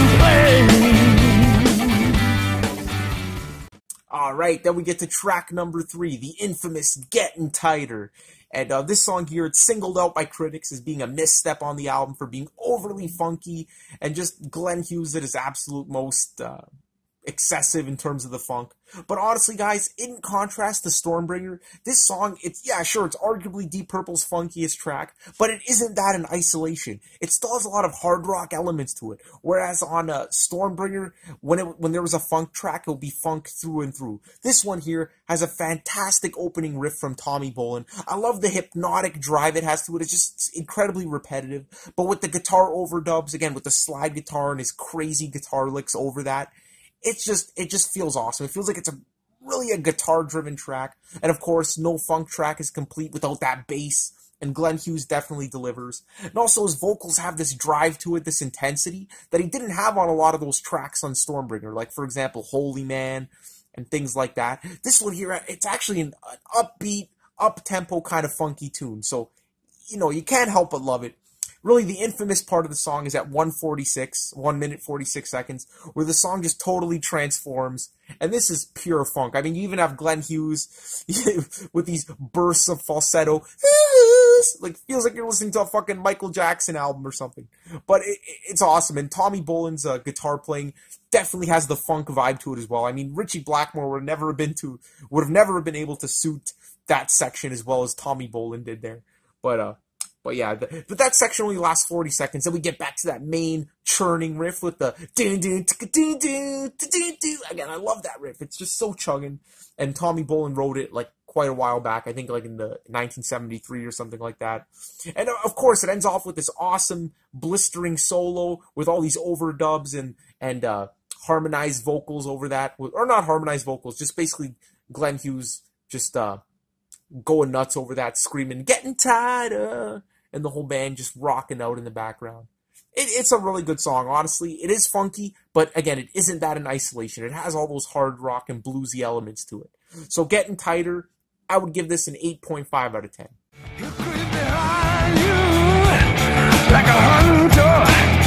and play. Alright, then we get to track number 3, the infamous Gettin Tighter. And this song here, it's singled out by critics as being a misstep on the album for being overly funky, and just Glenn Hughes at his absolute most excessive in terms of the funk. But honestly, guys, in contrast to Stormbringer, this song, it's arguably Deep Purple's funkiest track, but it isn't that in isolation. It still has a lot of hard rock elements to it. Whereas on Stormbringer, when there was a funk track, it would be funk through and through. This one here has a fantastic opening riff from Tommy Bolin. I love the hypnotic drive it has to it. It's just incredibly repetitive. But with the guitar overdubs, again, with the slide guitar and his crazy guitar licks over that, it just feels awesome. It feels like it's really a guitar-driven track. And of course, no funk track is complete without that bass. And Glenn Hughes definitely delivers. And also his vocals have this drive to it, this intensity, that he didn't have on a lot of those tracks on Stormbringer. Like, for example, Holy Man and things like that. This one here, it's actually an upbeat, up-tempo kind of funky tune. So, you know, you can't help but love it. Really, the infamous part of the song is at 1 minute 46 seconds, where the song just totally transforms. And this is pure funk. I mean, you even have Glenn Hughes with these bursts of falsetto. Like, feels like you're listening to a fucking Michael Jackson album or something. But it's awesome. And Tommy Bolin's guitar playing definitely has the funk vibe to it as well. I mean, Richie Blackmore would have never been able to suit that section as well as Tommy Bolin did there. But yeah, but that section only lasts 40 seconds. Then we get back to that main churning riff with the again, I love that riff. It's just so chugging. And Tommy Bolin wrote it like quite a while back. I think like in the 1973 or something like that. And of course, it ends off with this awesome blistering solo with all these overdubs and harmonized vocals over that, or not harmonized vocals, just basically Glenn Hughes just going nuts over that, screaming "Gettin Tighter," and the whole band just rocking out in the background. It's a really good song, honestly. It is funky, but again, it isn't that in isolation. It has all those hard rock and bluesy elements to it. So Gettin Tighter, I would give this an 8.5 out of 10. You creep behind you like a hunter,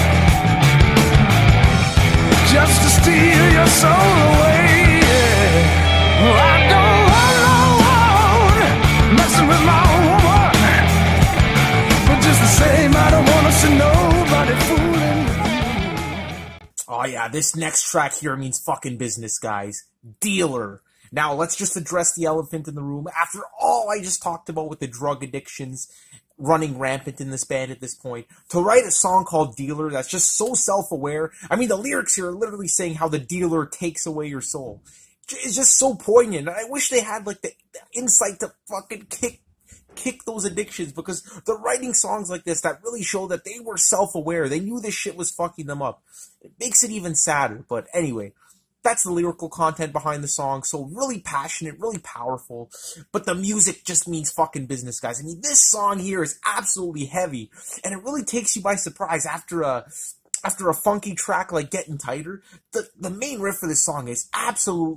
just to steal your soul away. Well, I don't want no one messing with my woman, but just the same, I don't want to see nobody fooling with you. Oh yeah, this next track here means fucking business, guys. Dealer. Now, let's just address the elephant in the room. After all I just talked about with the drug addictions running rampant in this band at this point, to write a song called Dealer that's just so self-aware. I mean, the lyrics here are literally saying how the dealer takes away your soul. It's just so poignant. I wish they had, like, the insight to fucking kick those addictions, because they're writing songs like this that really show that they were self-aware. They knew this shit was fucking them up. It makes it even sadder, but anyway. That's the lyrical content behind the song. So really passionate, really powerful. But the music just means fucking business, guys. I mean, this song here is absolutely heavy. And it really takes you by surprise after a funky track like Gettin Tighter. The main riff of this song is absolutely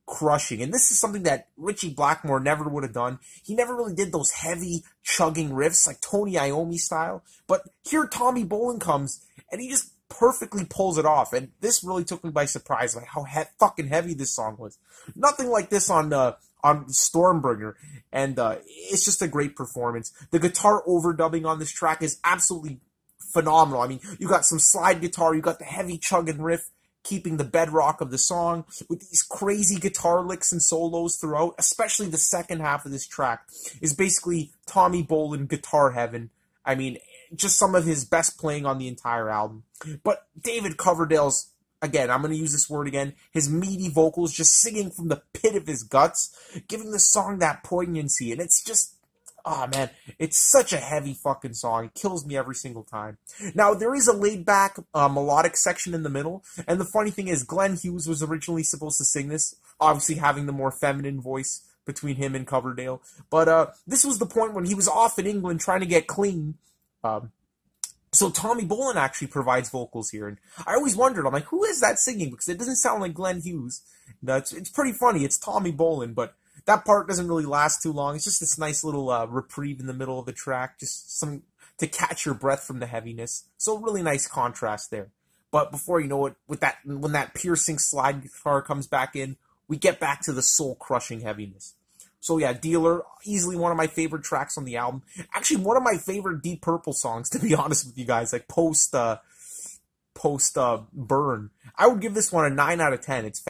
crushing. And this is something that Ritchie Blackmore never would have done. He never really did those heavy chugging riffs like Tony Iommi style. But here Tommy Bolin comes, and he just perfectly pulls it off. And this really took me by surprise, like how fucking heavy this song was. Nothing like this on Stormbringer. And it's just a great performance. The guitar overdubbing on this track is absolutely phenomenal. I mean, you got some slide guitar, you got the heavy chugging riff, keeping the bedrock of the song with these crazy guitar licks and solos throughout. Especially the second half of this track is basically Tommy Bolin guitar heaven. I mean, just some of his best playing on the entire album. But David Coverdale's, again, I'm going to use this word again, his meaty vocals just singing from the pit of his guts, giving the song that poignancy. And it's just, oh man, it's such a heavy fucking song. It kills me every single time. Now, there is a laid-back melodic section in the middle, and the funny thing is, Glenn Hughes was originally supposed to sing this, obviously having the more feminine voice between him and Coverdale. But this was the point when he was off in England trying to get clean. So Tommy Bolin actually provides vocals here, and I always wondered, I'm like, who is that singing? Because it doesn't sound like Glenn Hughes. It's pretty funny, it's Tommy Bolin, but that part doesn't really last too long. It's just this nice little reprieve in the middle of the track, just some to catch your breath from the heaviness. So really nice contrast there. But before you know it, when that piercing slide guitar comes back in, we get back to the soul-crushing heaviness. So yeah, Dealer, easily one of my favorite tracks on the album. Actually, one of my favorite Deep Purple songs, to be honest with you guys, like post Burn. I would give this one a 9 out of 10. It's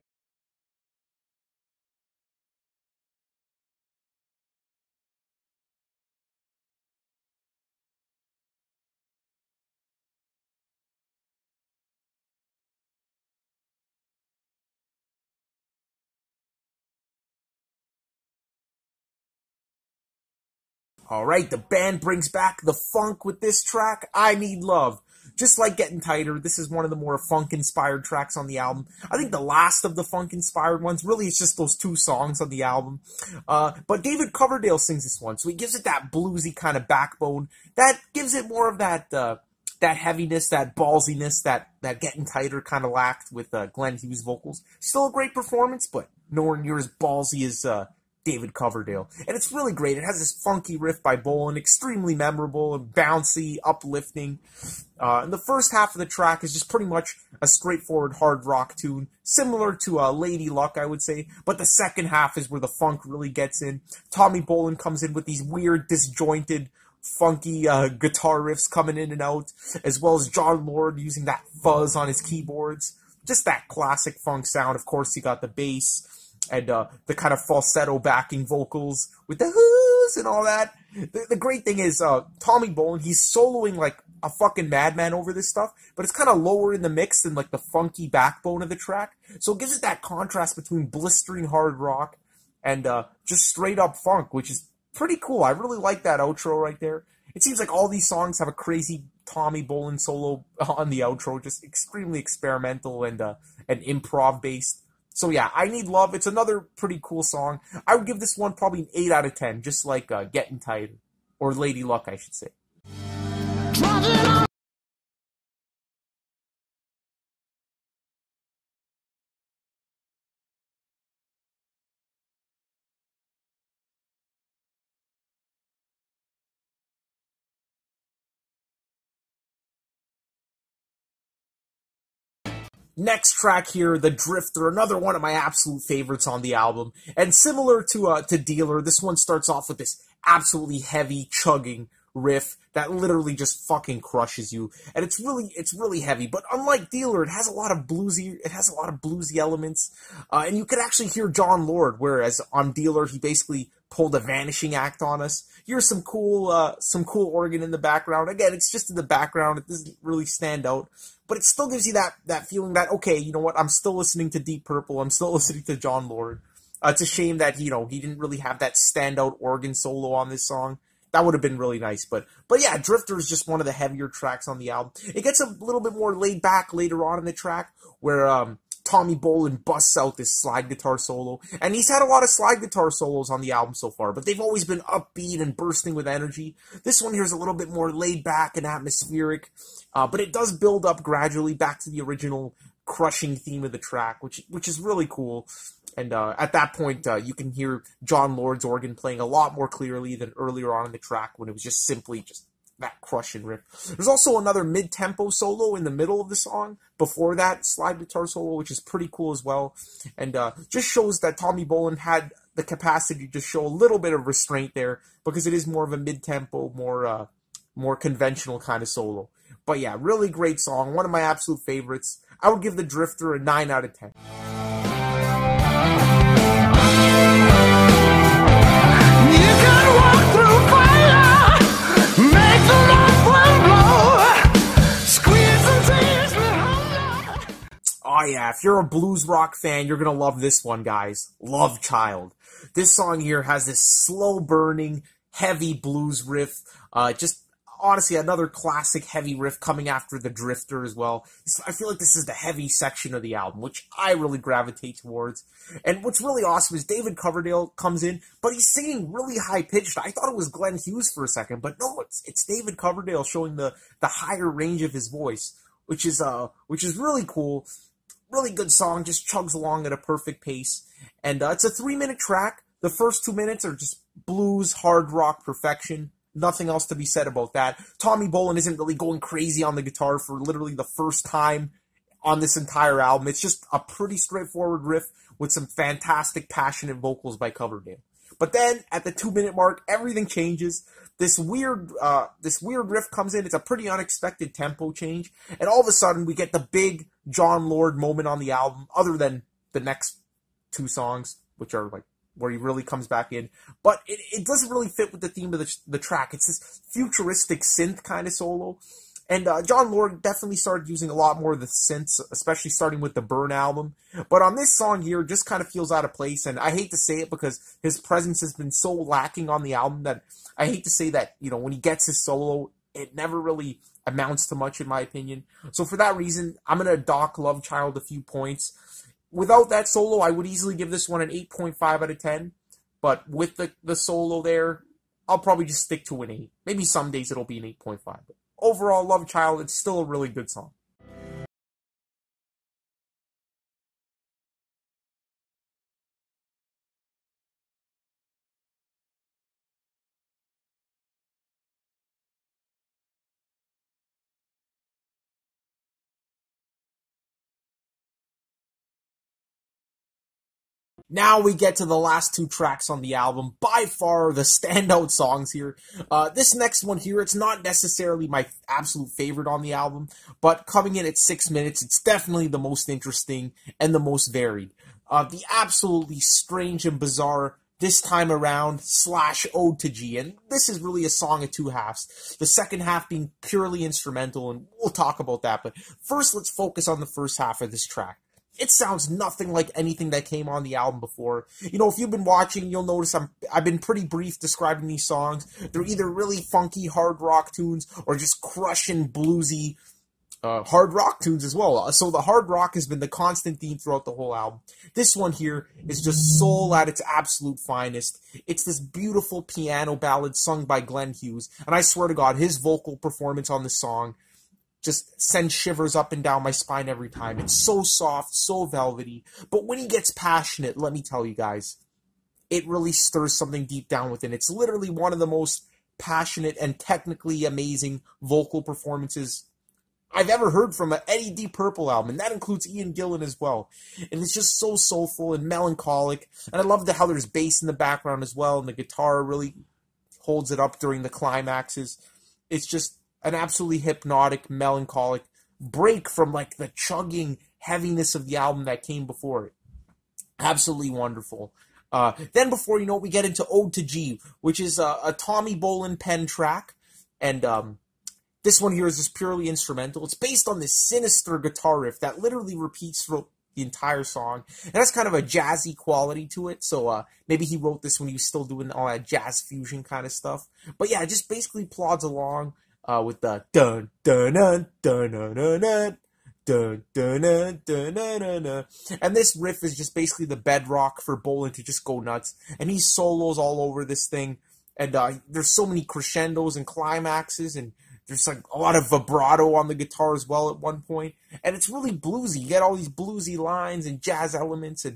Alright, the band brings back the funk with this track, I Need Love. Just like Gettin Tighter, this is one of the more funk-inspired tracks on the album. I think the last of the funk-inspired ones, really it's just those two songs on the album. But David Coverdale sings this one, so he gives it that bluesy kind of backbone. That gives it more of that heaviness, that ballsiness, that Gettin Tighter kind of lacked with Glenn Hughes vocals. Still a great performance, but nowhere near as ballsy as David Coverdale. And it's really great. It has this funky riff by Bolin, extremely memorable and bouncy, uplifting. And the first half of the track is just pretty much a straightforward hard rock tune, similar to Lady Luck, I would say. But the second half is where the funk really gets in. Tommy Bolin comes in with these weird, disjointed, funky guitar riffs coming in and out, as well as John Lord using that fuzz on his keyboards. Just that classic funk sound. Of course, you got the bass and the kind of falsetto backing vocals with the whoos and all that. The great thing is Tommy Bolin, he's soloing like a fucking madman over this stuff, but it's kind of lower in the mix than like the funky backbone of the track. So it gives it that contrast between blistering hard rock and just straight up funk, which is pretty cool. I really like that outro right there. It seems like all these songs have a crazy Tommy Bolin solo on the outro, just extremely experimental and improv based. So yeah, I Need Love. It's another pretty cool song. I would give this one probably an 8 out of 10, just like Gettin Tighter, or Lady Luck, I should say. Next track here, The Drifter, another one of my absolute favorites on the album. And similar to Dealer, this one starts off with this absolutely heavy chugging riff that literally just fucking crushes you. And it's really heavy. But unlike Dealer, it has a lot of bluesy elements. And you can actually hear John Lord, whereas on Dealer, he basically pulled a vanishing act on us. Here's some cool organ in the background. Again, it's just in the background. It doesn't really stand out. But it still gives you that feeling that, okay, you know what, I'm still listening to Deep Purple, I'm still listening to John Lord. It's a shame that, he didn't really have that standout organ solo on this song. That would have been really nice. But yeah, Drifter is just one of the heavier tracks on the album. It gets a little bit more laid back later on in the track, where Tommy Bolin busts out this slide guitar solo. And he's had a lot of slide guitar solos on the album so far, but they've always been upbeat and bursting with energy. This one here is a little bit more laid back and atmospheric, but it does build up gradually back to the original crushing theme of the track, which is really cool. And at that point, you can hear John Lord's organ playing a lot more clearly than earlier on in the track when it was just simply just that crushing riff. There's also another mid-tempo solo in the middle of the song before that slide guitar solo, which is pretty cool as well. And just shows that Tommy Bolin had the capacity to show a little bit of restraint there, because it is more of a mid-tempo, more conventional kind of solo. But yeah, really great song. One of my absolute favorites. I would give The Drifter a 9 out of 10. Oh yeah, if you're a blues rock fan, you're gonna love this one, guys. Love Child. This song here has this slow burning, heavy blues riff. Just honestly, another classic heavy riff coming after The Drifter as well. I feel like this is the heavy section of the album, which I really gravitate towards. And what's really awesome is David Coverdale comes in, but he's singing really high-pitched. I thought it was Glenn Hughes for a second, but no, it's David Coverdale showing the higher range of his voice, which is really cool. Really good song, just chugs along at a perfect pace. And it's a 3-minute track. The first 2 minutes are just blues, hard rock perfection. Nothing else to be said about that. Tommy Bolin isn't really going crazy on the guitar for literally the first time on this entire album. It's just a pretty straightforward riff with some fantastic, passionate vocals by Coverdale. But then, at the 2-minute mark, everything changes. This weird riff comes in. It's a pretty unexpected tempo change. And all of a sudden, we get the big John Lord moment on the album, other than the next 2 songs, which are like where he really comes back in. But it doesn't really fit with the theme of the track. It's this futuristic synth kind of solo. And John Lord definitely started using a lot more of the synths, especially starting with the Burn album. But on this song here, it just kind of feels out of place. And I hate to say it because his presence has been so lacking on the album that I hate to say that, you know, when he gets his solo, it never really amounts to much in my opinion. So for that reason, I'm going to dock Love Child a few points. Without that solo, I would easily give this one an 8.5 out of 10. But with the solo there, I'll probably just stick to an 8. Maybe some days it'll be an 8.5. But overall, Love Child, it's still a really good song. Now we get to the last 2 tracks on the album, by far the standout songs here. This next one here, it's not necessarily my absolute favorite on the album, but coming in at 6 minutes, it's definitely the most interesting and the most varied. The absolutely strange and bizarre This Time Around / Ode to G, and this is really a song of 2 halves. The second half being purely instrumental, and we'll talk about that, but first let's focus on the first half of this track. It sounds nothing like anything that came on the album before. You know, if you've been watching, you'll notice I've been pretty brief describing these songs. They're either really funky hard rock tunes or just crushing bluesy hard rock tunes as well. So the hard rock has been the constant theme throughout the whole album. This one here is just soul at its absolute finest. It's this beautiful piano ballad sung by Glenn Hughes. And I swear to God, his vocal performance on this song just sends shivers up and down my spine every time. It's so soft, so velvety. But when he gets passionate, let me tell you guys, it really stirs something deep down within. It's literally one of the most passionate and technically amazing vocal performances I've ever heard from any Deep Purple album, and that includes Ian Gillan as well. And it's just so soulful and melancholic. And I love how there's bass in the background as well, and the guitar really holds it up during the climaxes. It's just an absolutely hypnotic, melancholic break from like the chugging heaviness of the album that came before it. Absolutely wonderful. Then before you know it, we get into Ode to G, which is a Tommy Bolin pen track. And this one here is just purely instrumental. It's based on this sinister guitar riff that literally repeats throughout the entire song. And that's kind of a jazzy quality to it. So maybe he wrote this when he was still doing all that jazz fusion kind of stuff. But yeah, it just basically plods along with the dun dun dun dun dun dun dun dun dun dun dun dun dun. And this riff is just basically the bedrock for Bolin to just go nuts. And he solos all over this thing. And there's so many crescendos and climaxes, and there's like a lot of vibrato on the guitar as well at one point. And it's really bluesy. You get all these bluesy lines and jazz elements, and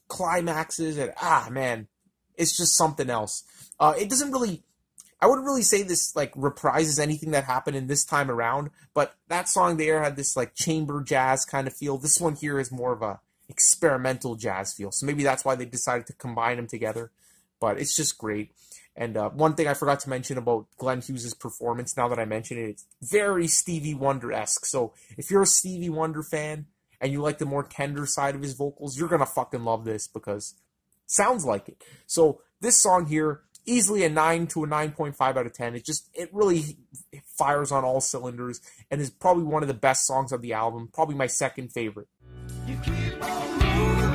climaxes, and man, it's just something else. It doesn't really, I wouldn't really say this like reprises anything that happened in this time around, but that song there had this like chamber jazz kind of feel. This one here is more of a experimental jazz feel, so maybe that's why they decided to combine them together. But it's just great. And one thing I forgot to mention about Glenn Hughes' performance, now that I mention it, it's very Stevie Wonder-esque. So if you're a Stevie Wonder fan and you like the more tender side of his vocals, you're going to fucking love this because it sounds like it. So this song here, easily a 9 to a 9.5 out of 10. It really fires on all cylinders and is probably one of the best songs of the album, probably my second favorite. You keep on moving.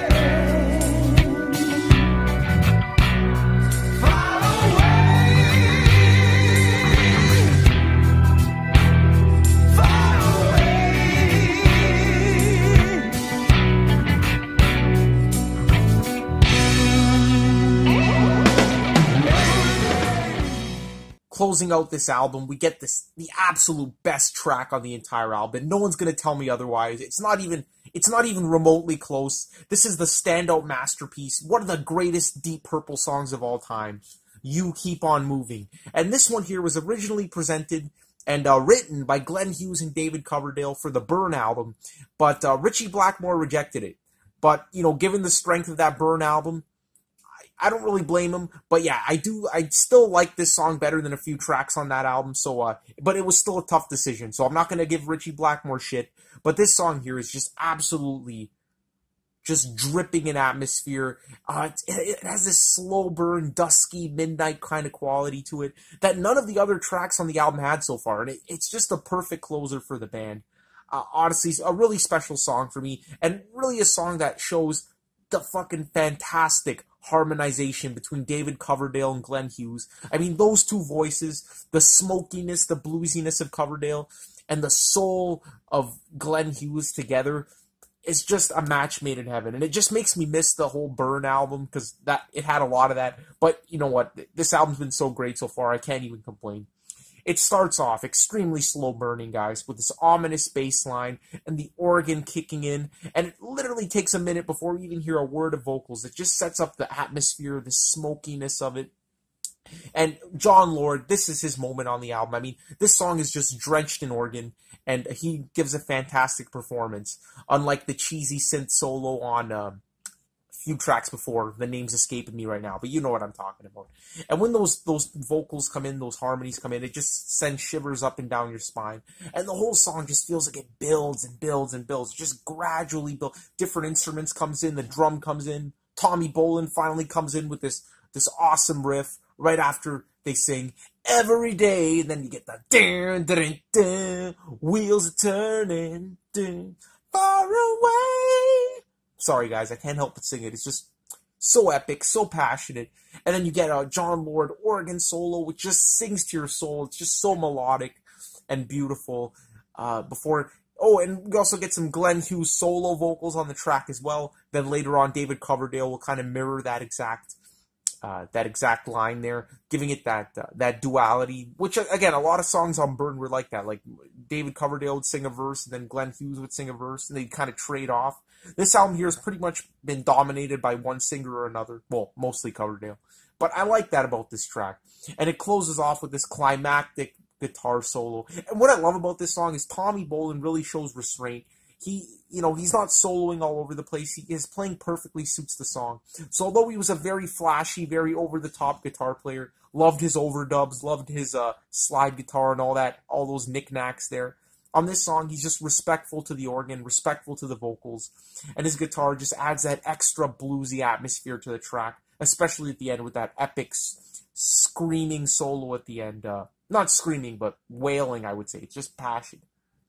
Closing out this album, we get the absolute best track on the entire album. No one's gonna tell me otherwise. It's not even remotely close. This is the standout masterpiece, one of the greatest Deep Purple songs of all time. You Keep On Moving. And this one here was originally presented and written by Glenn Hughes and David Coverdale for the Burn album, but Ritchie Blackmore rejected it. But, you know, given the strength of that Burn album, I don't really blame him, but yeah, I still like this song better than a few tracks on that album, so, but it was still a tough decision, so I'm not gonna give Ritchie Blackmore shit, but this song here is just absolutely just dripping in atmosphere. It has this slow burn, dusky, midnight kind of quality to it that none of the other tracks on the album had so far, and it's just a perfect closer for the band. Honestly, a really special song for me, and really a song that shows the fucking fantastic harmonization between David Coverdale and Glenn Hughes. I mean, those two voices, the smokiness, the bluesiness of Coverdale, and the soul of Glenn Hughes together is just a match made in heaven. And it just makes me miss the whole Burn album, because it had a lot of that. But you know what? This album's been so great so far, I can't even complain. It starts off extremely slow burning, guys, with this ominous bass line and the organ kicking in, and it literally takes a minute before we even hear a word of vocals. It just sets up the atmosphere, the smokiness of it. And John Lord, this is his moment on the album. I mean, this song is just drenched in organ, and he gives a fantastic performance, unlike the cheesy synth solo on a few tracks before. The name's escaping me right now, but you know what I'm talking about. And when those vocals come in, those harmonies come in, it just sends shivers up and down your spine. And the whole song just feels like it builds and builds and builds. It just gradually builds. Different instruments comes in, the drum comes in. Tommy Bolin finally comes in with this awesome riff right after they sing every day. And then you get the dun, dun, dun, wheels are turning, dun, far away. Sorry, guys, I can't help but sing it. It's just so epic, so passionate. And then you get a John Lord organ solo, which just sings to your soul. It's just so melodic and beautiful. And we also get some Glenn Hughes solo vocals on the track as well. Then later on, David Coverdale will kind of mirror that exact line there, giving it that duality, which, again, a lot of songs on Burn were like that. Like, David Coverdale would sing a verse, and then Glenn Hughes would sing a verse, and they'd kind of trade off. This album here has pretty much been dominated by one singer or another. Well, mostly Coverdale. But I like that about this track. And it closes off with this climactic guitar solo. And what I love about this song is Tommy Bolin really shows restraint. He's not soloing all over the place. His playing perfectly suits the song. So although he was a very flashy, very over-the-top guitar player, loved his overdubs, loved his slide guitar and all those knickknacks there, on this song, he's just respectful to the organ, respectful to the vocals, and his guitar just adds that extra bluesy atmosphere to the track, especially at the end with that epic screaming solo at the end. Not screaming, but wailing, I would say. It's just passion.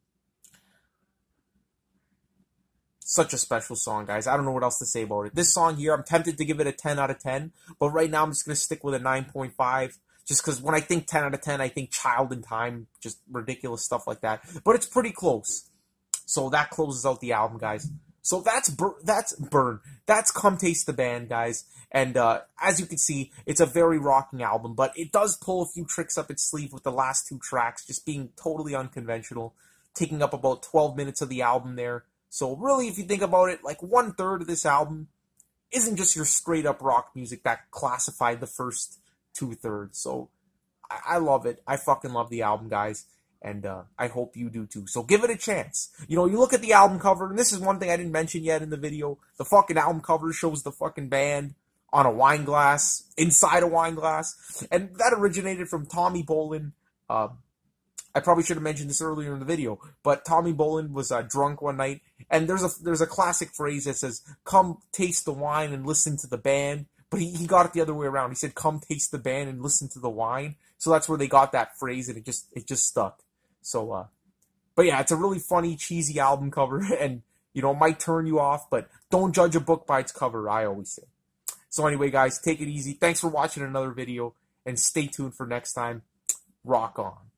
Such a special song, guys. I don't know what else to say about it. This song here, I'm tempted to give it a 10 out of 10, but right now I'm just going to stick with a 9.5, just because when I think 10 out of 10, I think Child in Time, just ridiculous stuff like that. But it's pretty close. So that closes out the album, guys. So that's Burn. That's Come Taste the Band, guys. And as you can see, it's a very rocking album, but it does pull a few tricks up its sleeve with the last two tracks, just being totally unconventional, taking up about 12 minutes of the album there. So really, if you think about it, like 1/3 of this album isn't just your straight up rock music that classified the first 2/3. So I love it. I fucking love the album, guys. And I hope you do too. So give it a chance. You know, you look at the album cover, and this is one thing I didn't mention yet in the video. The fucking album cover shows the fucking band on a wine glass, inside a wine glass. And that originated from Tommy Bolin. I probably should have mentioned this earlier in the video, but Tommy Bolin was drunk one night, and there's a classic phrase that says, "Come taste the wine and listen to the band." But he got it the other way around. He said, "Come taste the band and listen to the wine." So that's where they got that phrase, and it just stuck. So, but yeah, it's a really funny, cheesy album cover, and, you know, it might turn you off, but don't judge a book by its cover, I always say. So anyway, guys, take it easy. Thanks for watching another video, and stay tuned for next time. Rock on.